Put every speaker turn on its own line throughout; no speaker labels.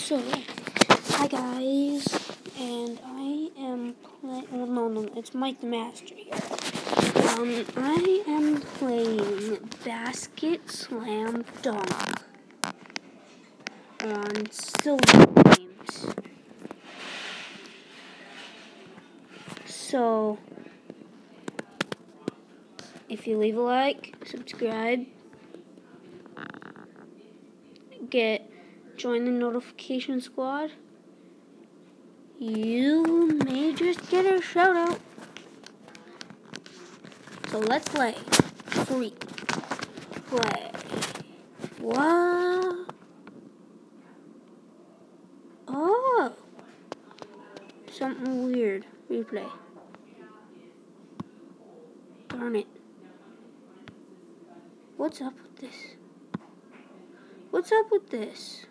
So, hi guys, and I am playing, well no, it's Mike the Master here. I am playing Basket Slam Dunk on Silver Games. So, if you leave a like, subscribe, join the notification squad, you may just get a shout out. So let's play. Free. Play. What? Oh. Something weird. Replay. Darn it. What's up with this? What's up with this?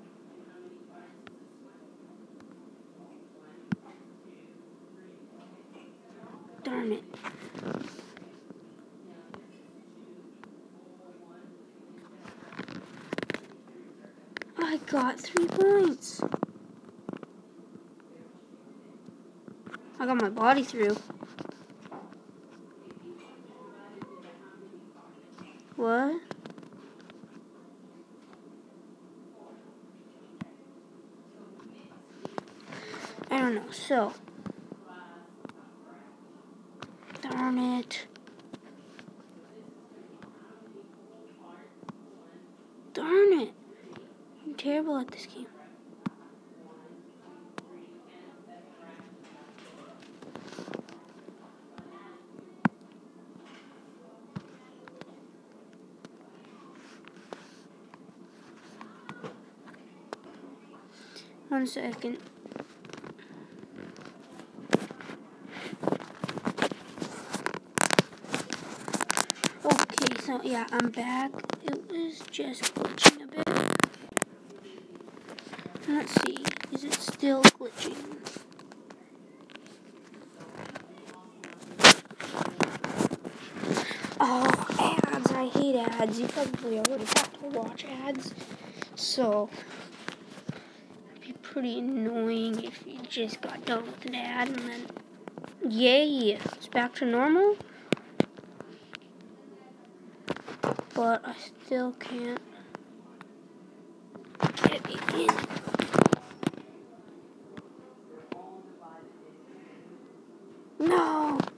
Darn it. I got 3 points. I got my body through. What? I don't know. So. Darn it. Darn it. I'm terrible at this game. One second. Okay, so yeah, I'm back. It was just glitching a bit. Let's see. Is it still glitching? Oh, ads. I hate ads. You probably already have to watch ads. So, it'd be pretty annoying if you just got done with an ad and then, yay, it's back to normal. But I still can't get it in. No!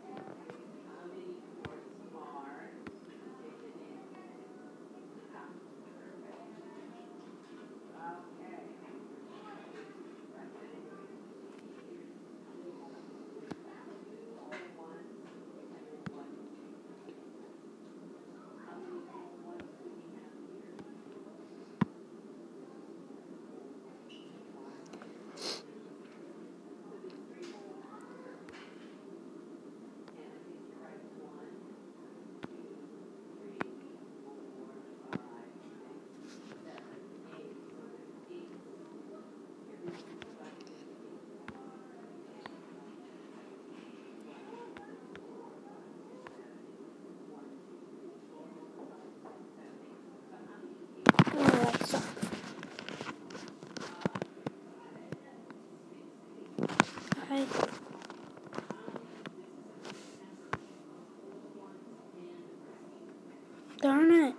Darn it.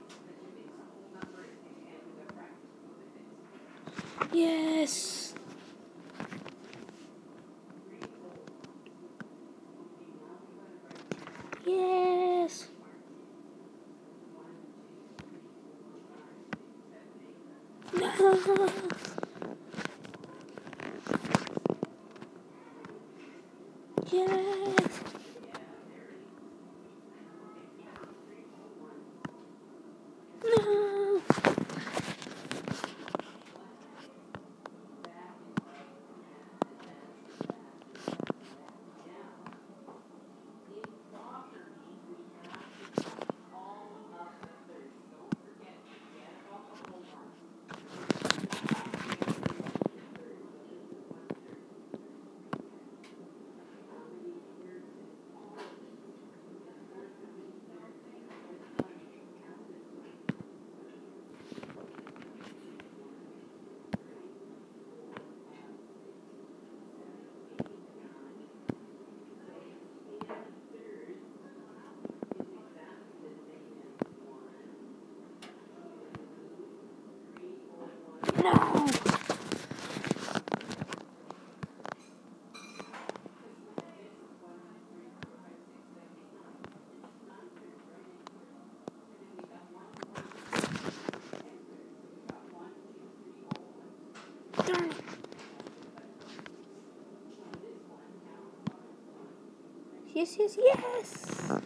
Yes. Yes. No. Yes. No. Darn it. Yes, yes, yes!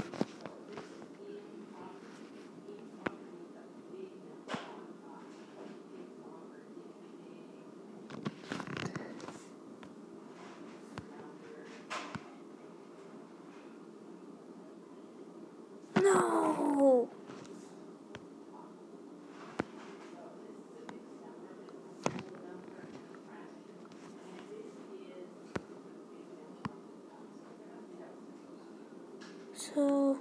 No! So,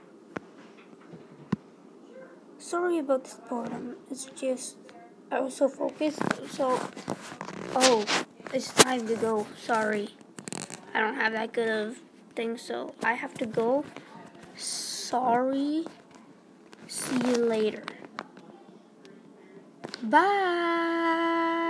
sorry about this boredom. It's just, I was so focused. So, oh, it's time to go. Sorry. I don't have that good of things, so I have to go. Sorry. See you later. Bye.